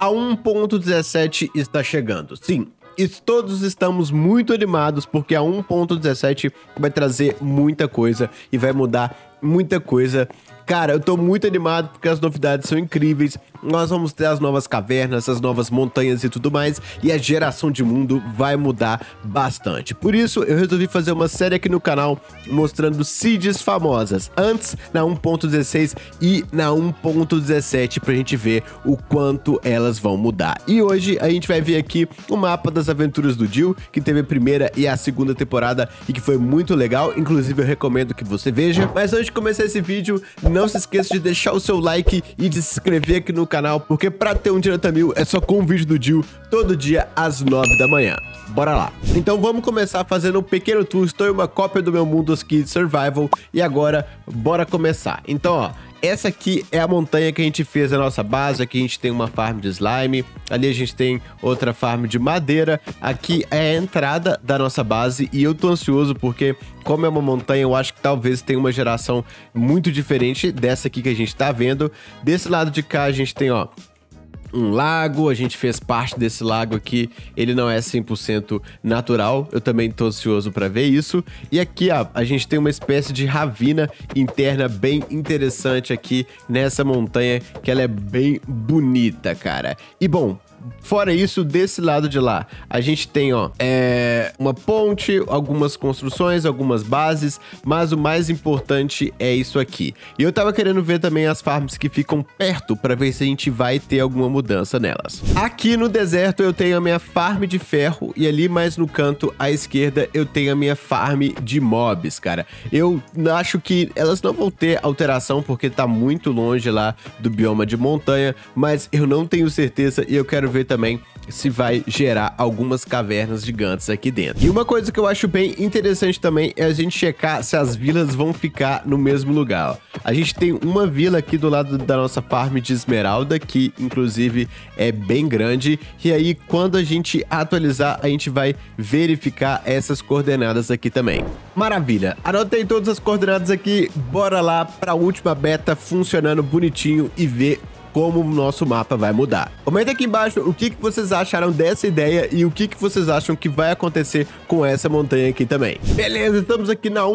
A 1.17 está chegando, sim. E todos estamos muito animados porque a 1.17 vai trazer muita coisa e vai mudar muita coisa. Cara, eu tô muito animado porque as novidades são incríveis. Nós vamos ter as novas cavernas, as novas montanhas e tudo mais. E a geração de mundo vai mudar bastante. Por isso, eu resolvi fazer uma série aqui no canal mostrando seeds famosas. Antes, na 1.16 e na 1.17 pra gente ver o quanto elas vão mudar. E hoje a gente vai ver aqui o mapa das aventuras do Jill, que teve a primeira e a segunda temporada e que foi muito legal. Inclusive, eu recomendo que você veja. Mas antes de começar esse vídeo, não se esqueça de deixar o seu like e de se inscrever aqui no canal, porque pra ter um direto a 1000 é só com o vídeo do Jill todo dia às 9 da manhã. Bora lá. Então vamos começar fazendo um pequeno tour. Estou em uma cópia do meu mundo aqui de survival e agora bora começar. Então, ó, essa aqui é a montanha que a gente fez a nossa base. Aqui a gente tem uma farm de slime, ali a gente tem outra farm de madeira. Aqui é a entrada da nossa base e eu tô ansioso porque, como é uma montanha, eu acho que talvez tenha uma geração muito diferente dessa aqui que a gente tá vendo. Desse lado de cá a gente tem, ó, um lago, a gente fez parte desse lago aqui, ele não é 100% natural, eu também tô ansioso pra ver isso. E aqui, ó, a gente tem uma espécie de ravina interna bem interessante aqui nessa montanha, que ela é bem bonita, cara. E bom, fora isso, desse lado de lá, a gente tem, ó, uma ponte, algumas construções, algumas bases, mas o mais importante é isso aqui. E eu tava querendo ver também as farms que ficam perto, pra ver se a gente vai ter alguma mudança nelas. Aqui no deserto eu tenho a minha farm de ferro e ali mais no canto à esquerda eu tenho a minha farm de mobs, cara. Eu acho que elas não vão ter alteração porque tá muito longe lá do bioma de montanha, mas eu não tenho certeza e eu quero ver também se vai gerar algumas cavernas gigantes aqui dentro. E uma coisa que eu acho bem interessante também é a gente checar se as vilas vão ficar no mesmo lugar, ó. A gente tem uma vila aqui do lado da nossa farm de esmeralda, que inclusive é bem grande, e aí quando a gente atualizar, a gente vai verificar essas coordenadas aqui também. Maravilha, anotei todas as coordenadas aqui, bora lá para a última beta funcionando bonitinho e ver como o nosso mapa vai mudar. Comenta aqui embaixo o que vocês acharam dessa ideia e o que vocês acham que vai acontecer com essa montanha aqui também. Beleza, estamos aqui na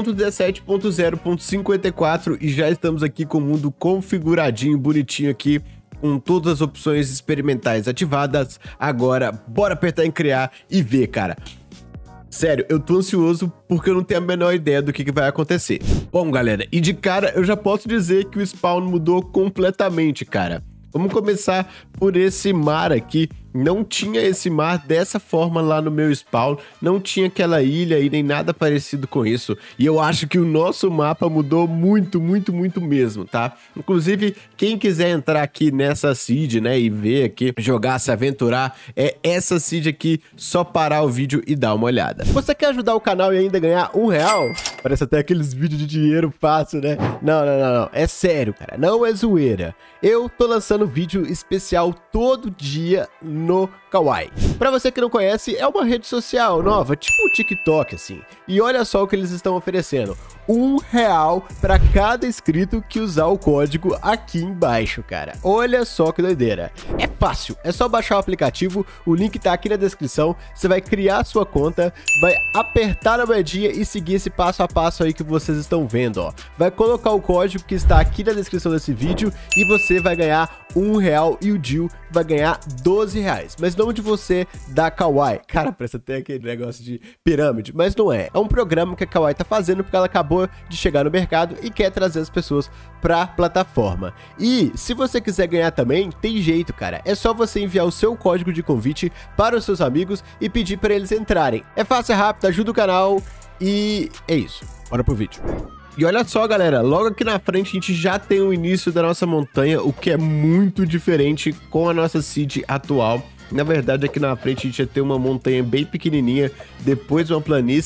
1.17.0.54 e já estamos aqui com o mundo configuradinho, bonitinho aqui, com todas as opções experimentais ativadas. Agora, bora apertar em criar e ver, cara. Sério, eu tô ansioso porque eu não tenho a menor ideia do que vai acontecer. Bom, galera, e de cara eu já posso dizer que o spawn mudou completamente, cara. Vamos começar por esse mar aqui. Não tinha esse mar dessa forma lá no meu spawn, não tinha aquela ilha e nem nada parecido com isso. E eu acho que o nosso mapa mudou muito, muito, muito mesmo, tá? Inclusive, quem quiser entrar aqui nessa seed, né, e ver aqui, jogar, se aventurar, é essa seed aqui, só parar o vídeo e dar uma olhada. Você quer ajudar o canal e ainda ganhar R$1? Parece até aqueles vídeos de dinheiro fácil, né? Não, não, não, não. É sério, cara, não é zoeira. Eu tô lançando vídeo especial todo dia no Kawaii. Pra você que não conhece, é uma rede social nova, tipo o TikTok, assim. E olha só o que eles estão oferecendo. R$1 para cada inscrito que usar o código aqui embaixo, cara. Olha só que doideira. É fácil, é só baixar o aplicativo, o link tá aqui na descrição, você vai criar a sua conta, vai apertar a moedinha e seguir esse passo a passo aí que vocês estão vendo, ó. Vai colocar o código que está aqui na descrição desse vídeo e você vai ganhar R$1 e o Jill vai ganhar R$12. Mas não de você da Kawaii. Cara, parece até aquele negócio de pirâmide, mas não é. É um programa que a Kawaii tá fazendo porque ela acabou de chegar no mercado e quer trazer as pessoas pra plataforma. E se você quiser ganhar também, tem jeito, cara. É só você enviar o seu código de convite para os seus amigos e pedir para eles entrarem. É fácil, é rápido, ajuda o canal e é isso. Bora pro vídeo. E olha só, galera, logo aqui na frente a gente já tem o início da nossa montanha, o que é muito diferente com a nossa seed atual. Na verdade, aqui na frente a gente ia ter uma montanha bem pequenininha, depois uma planície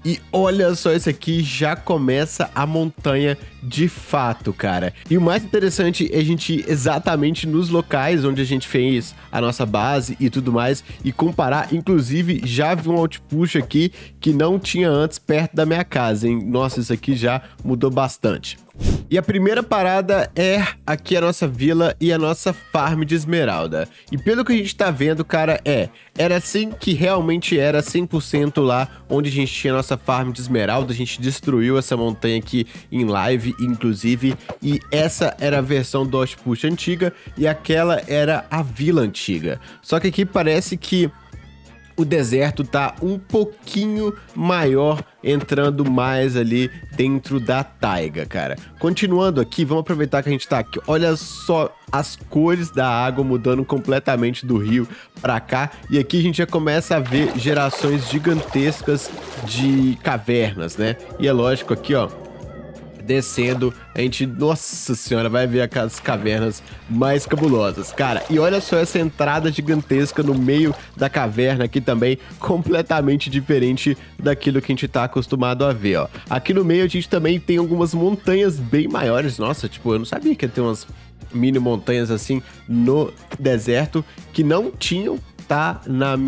E olha só, esse aqui já começa a montanha de fato, cara. E o mais interessante é a gente ir exatamente nos locais onde a gente fez a nossa base e tudo mais e comparar. Inclusive, já vi um outpush aqui que não tinha antes perto da minha casa, hein? Nossa, isso aqui já mudou bastante. E a primeira parada é aqui a nossa vila e a nossa farm de esmeralda. E pelo que a gente tá vendo, cara, era assim que realmente era 100% lá onde a gente tinha a nossa farm de esmeralda. A gente destruiu essa montanha aqui em live, inclusive. E essa era a versão do outpush antiga e aquela era a vila antiga. Só que aqui parece que o deserto tá um pouquinho maior, entrando mais ali dentro da taiga, cara. Continuando aqui, vamos aproveitar que a gente tá aqui. Olha só as cores da água mudando completamente do rio pra cá. E aqui a gente já começa a ver gerações gigantescas de cavernas, né? E é lógico aqui, ó, descendo, a gente, nossa senhora, vai ver aquelas cavernas mais cabulosas, cara. E olha só essa entrada gigantesca no meio da caverna aqui também, completamente diferente daquilo que a gente tá acostumado a ver, ó. Aqui no meio a gente também tem algumas montanhas bem maiores. Nossa, tipo, eu não sabia que ia ter umas mini montanhas assim no deserto que não tinham, tá,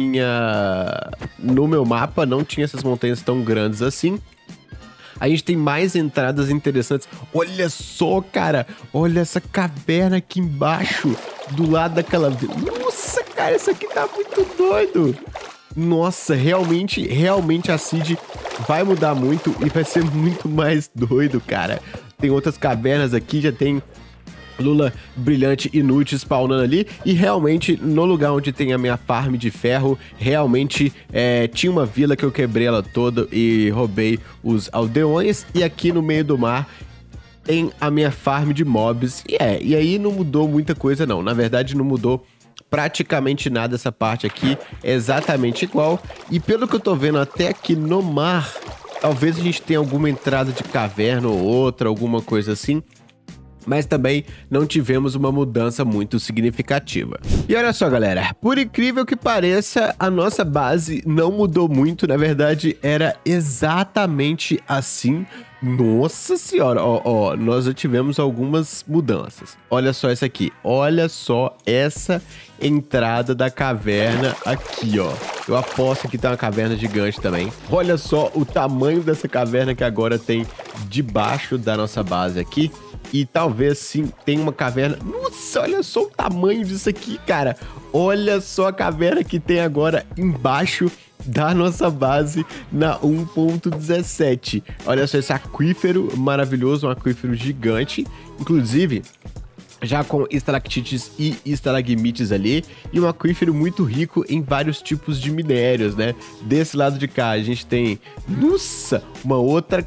no meu mapa, não tinha essas montanhas tão grandes assim. A gente tem mais entradas interessantes. Olha só, cara. Olha essa caverna aqui embaixo, do lado daquela vila. Nossa, cara, isso aqui tá muito doido. Nossa, realmente a seed vai mudar muito e vai ser muito mais doido, cara. Tem outras cavernas aqui, já tem lula brilhante inútil spawnando ali. E realmente, no lugar onde tem a minha farm de ferro, realmente tinha uma vila que eu quebrei ela toda e roubei os aldeões. E aqui no meio do mar tem a minha farm de mobs. E aí não mudou muita coisa não. Na verdade, não mudou praticamente nada. Essa parte aqui é exatamente igual. E pelo que eu tô vendo até aqui no mar, talvez a gente tenha alguma entrada de caverna ou outra, alguma coisa assim. Mas também não tivemos uma mudança muito significativa. E olha só, galera, por incrível que pareça, a nossa base não mudou muito. Na verdade, era exatamente assim. Nossa senhora, ó, nós já tivemos algumas mudanças. Olha só essa aqui, olha só essa entrada da caverna aqui, ó. Eu aposto que tem uma caverna gigante também. Olha só o tamanho dessa caverna que agora tem debaixo da nossa base aqui. E talvez sim tenha uma caverna. Nossa, olha só o tamanho disso aqui, cara. Olha só a caverna que tem agora embaixo da nossa base na 1.17. Olha só esse aquífero maravilhoso, um aquífero gigante. Inclusive, já com estalactites e estalagmites ali, e um aquífero muito rico em vários tipos de minérios, né? Desse lado de cá a gente tem, nossa, uma outra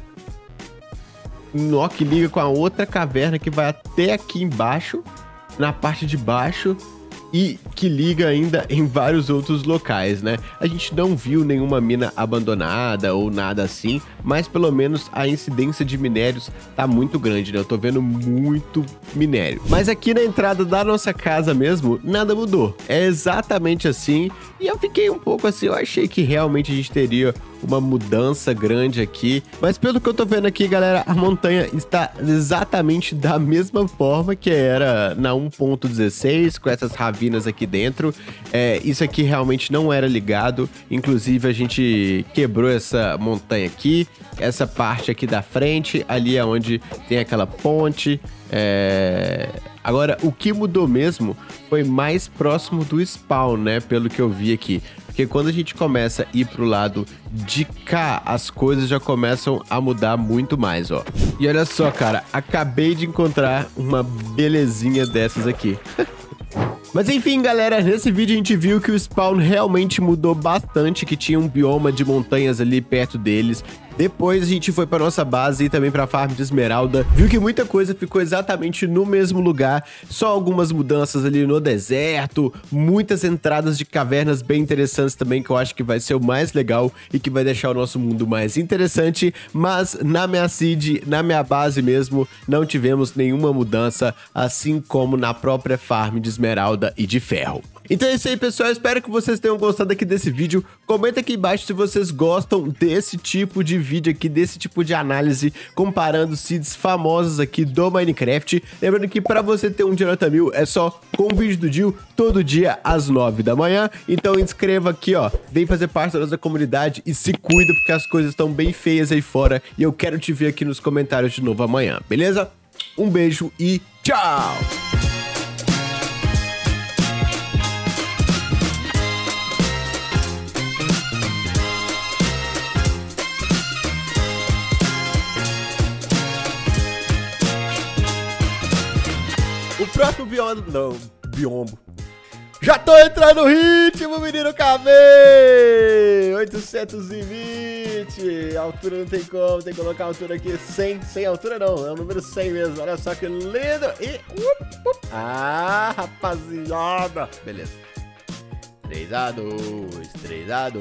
nó que liga com a outra caverna que vai até aqui embaixo, na parte de baixo, e que liga ainda em vários outros locais, né? A gente não viu nenhuma mina abandonada ou nada assim, mas pelo menos a incidência de minérios tá muito grande, né? Eu tô vendo muito minério. Mas aqui na entrada da nossa casa mesmo, nada mudou. É exatamente assim, e eu fiquei um pouco assim, eu achei que realmente a gente teria uma mudança grande aqui, mas pelo que eu tô vendo aqui, galera, a montanha está exatamente da mesma forma que era na 1.16, com essas ravinas aqui dentro. Isso aqui realmente não era ligado, inclusive a gente quebrou essa montanha aqui, essa parte aqui da frente, ali é onde tem aquela ponte. Agora, o que mudou mesmo foi mais próximo do spawn, né, pelo que eu vi aqui. Porque quando a gente começa a ir pro lado de cá, as coisas já começam a mudar muito mais, ó. E olha só, cara, acabei de encontrar uma belezinha dessas aqui. Mas enfim, galera, nesse vídeo a gente viu que o spawn realmente mudou bastante, que tinha um bioma de montanhas ali perto deles. Depois a gente foi para nossa base e também para a farm de esmeralda. Viu que muita coisa ficou exatamente no mesmo lugar. Só algumas mudanças ali no deserto. Muitas entradas de cavernas bem interessantes também, que eu acho que vai ser o mais legal e que vai deixar o nosso mundo mais interessante. Mas na minha seed, na minha base mesmo, não tivemos nenhuma mudança, assim como na própria farm de esmeralda e de ferro. Então é isso aí, pessoal. Eu espero que vocês tenham gostado aqui desse vídeo. Comenta aqui embaixo se vocês gostam desse tipo de vídeo aqui, desse tipo de análise, comparando seeds famosos aqui do Minecraft. Lembrando que pra você ter um dia nota 1000 é só com o vídeo do Dio, todo dia às 9 da manhã. Então inscreva aqui, ó. Vem fazer parte da nossa comunidade e se cuida, porque as coisas estão bem feias aí fora. E eu quero te ver aqui nos comentários de novo amanhã, beleza? Um beijo e tchau! O próximo biombo... Não, biombo. Já tô entrando no ritmo, menino KB! 820. A altura não tem como, tem que colocar a altura aqui 100. 100 altura não, é o número 100 mesmo. Olha só que lindo. E... Ah, rapaziada. Beleza. 3-2, 3-2.